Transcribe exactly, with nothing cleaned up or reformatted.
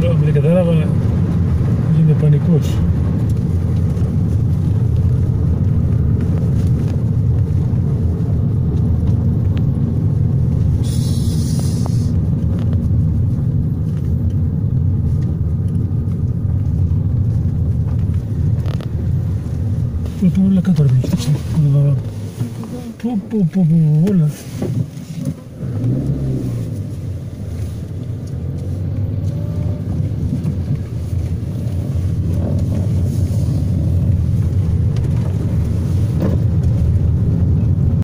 άμα δεν κατάλαβα, γίνεται πανικός. Πάμε όλα κάτω ρε παιδιά, κοιτάξτε. Πω πω πω πω όλα.